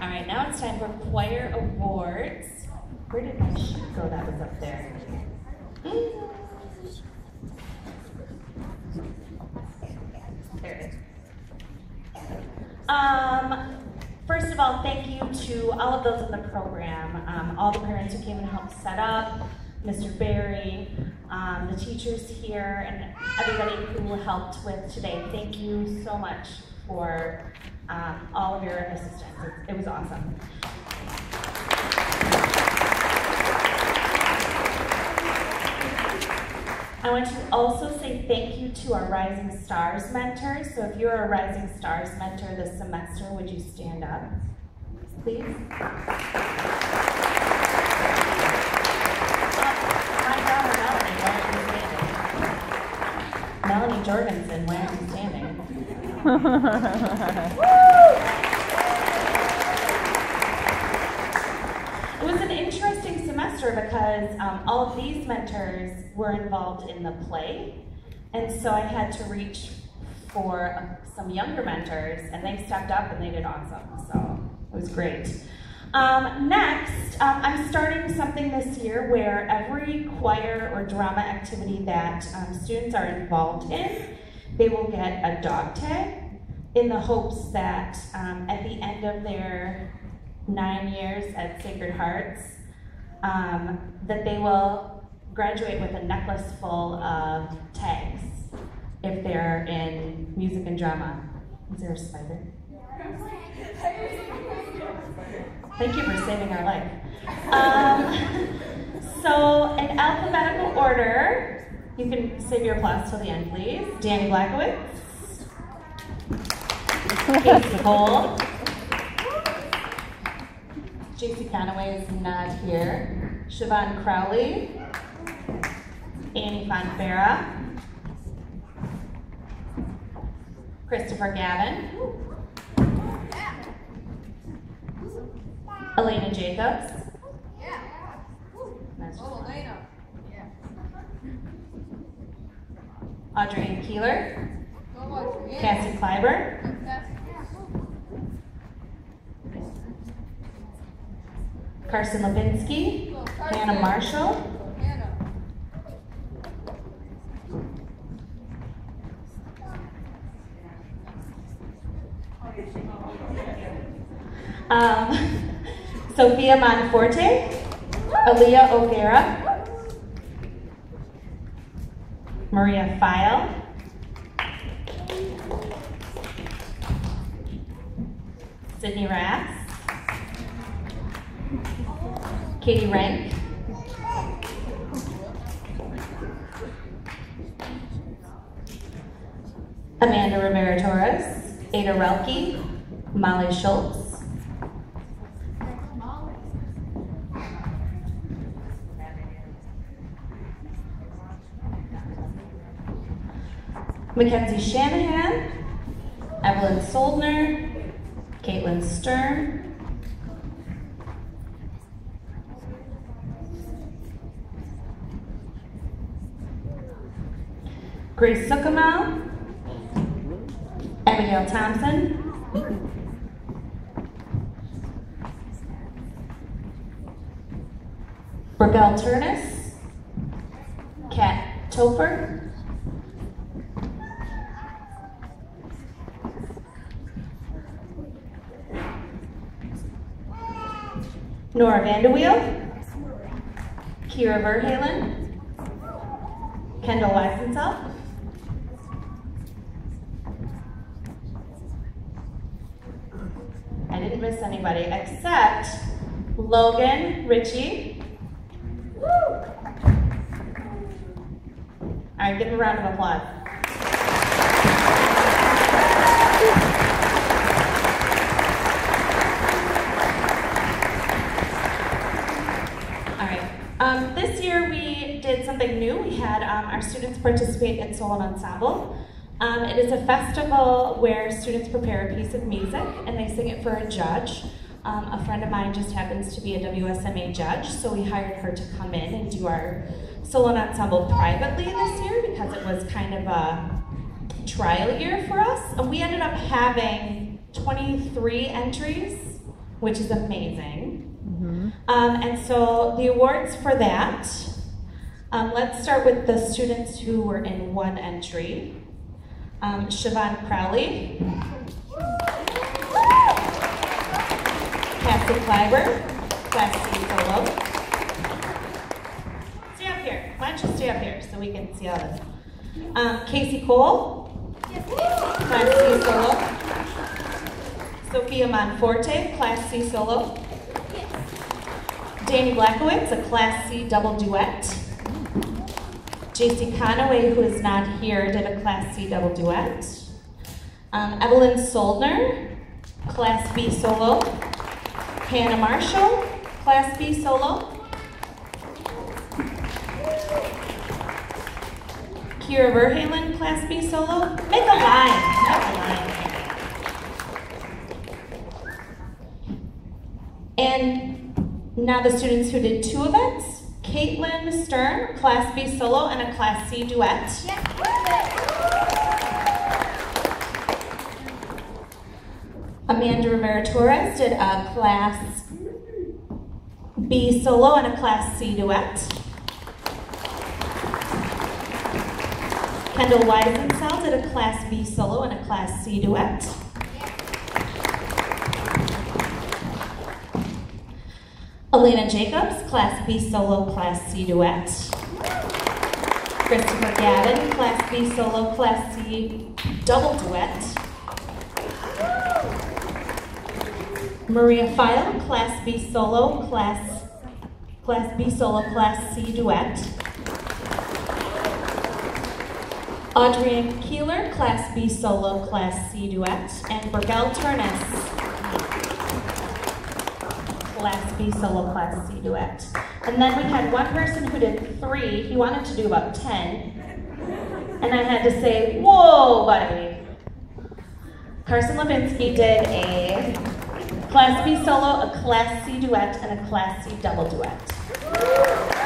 All right, now it's time for choir awards. Where did my sheet go that was up there? There it is. First of all, thank you to all of those in the program, all the parents who came and helped set up, Mr. Barry, the teachers here, and everybody who helped with today. Thank you so much for all of your assistance. It was awesome. I want to also say thank you to our Rising Stars mentors. So if you're a Rising Stars mentor this semester, would you stand up, please? My daughter Melanie, why aren't you standing? Melanie Jorgensen, why aren't you standing? It was an interesting semester because all of these mentors were involved in the play, and so I had to reach for some younger mentors, and they stepped up and they did awesome, so it was great. Next, I'm starting something this year where every choir or drama activity that students are involved in, they will get a dog tag in the hopes that at the end of their 9 years at Sacred Hearts, that they will graduate with a necklace full of tags if they're in music and drama. Is there a spider? Thank you for saving our life. So in alphabetical order, you can save your applause till the end, please. Danny Blackowitz, Kate Nicole, JC Conaway is not here, Siobhan Crowley, Annie Fonfera, Christopher Gavin, Elena Jacobs. Nice. Audrey Keeler, Cassie Kleiber, Carson Levinsky, Hannah Marshall, Sophia Monforte, Aaliyah O'Gara, Maria File, Sydney Rass, Katie Rank, Amanda Rivera-Torres, Ada Relke, Molly Schultz, Mackenzie Shanahan, Evelyn Soldner, Caitlin Stern, Grace Sukamal, Abigail Thompson, Raquel Turnus, Kat Topher, Nora Vanderweel, Kira Verhalen, Kendall Weisenself, I didn't miss anybody except Logan Ritchie. Woo! All right, give him a round of applause. This year we did something new. We had our students participate in Solo Ensemble. It is a festival where students prepare a piece of music and they sing it for a judge. A friend of mine just happens to be a WSMA judge, so we hired her to come in and do our Solo Ensemble privately this year because it was kind of a trial year for us. And we ended up having 23 entries which is amazing. And so the awards for that, let's start with the students who were in one entry. Siobhan Crowley, Cassie Kleiber, Class C solo. Stay up here. Why don't you stay up here so we can see all this? Casey Cole, Class C solo. Sophia Monforte, Class C solo. Danny Blackowitz, a Class C double duet. JC Conaway, who is not here, did a Class C double duet. Evelyn Soldner, Class B solo. Hannah Marshall, Class B solo. Kira Verhalen, Class B solo. Make a line, make a line. And now the students who did two events. Caitlin Stern, Class B solo and a Class C duet. Amanda Rivera-Torres did a Class B solo and a Class C duet. Kendall Weisenthal did a Class B solo and a Class C duet. Elena Jacobs, Class B solo, Class C duet. Christopher Gavin, Class B solo, Class C double duet. Maria File, Class B solo, Class B solo, Class C duet. Audrey Keeler, Class B solo, Class C duet. And Burgell Turness, Class B solo, Class C duet. And then we had one person who did 3. He wanted to do about 10. And I had to say, whoa, buddy. Carson Levinsky did a Class B solo, a Class C duet, and a Class C double duet.